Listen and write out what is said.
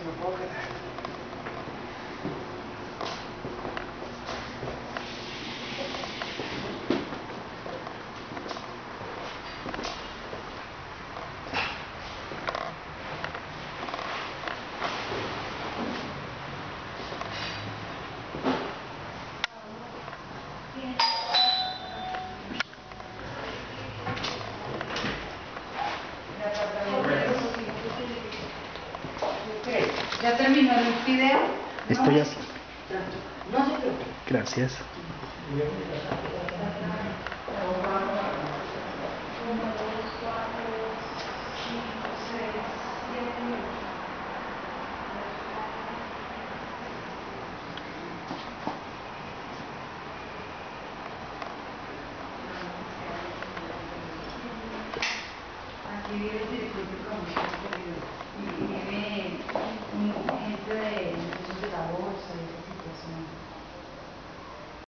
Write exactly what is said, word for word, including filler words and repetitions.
me puedo quedar. ¿Ya terminó el video? Estoy así. No se preocupe. Gracias. Thank you.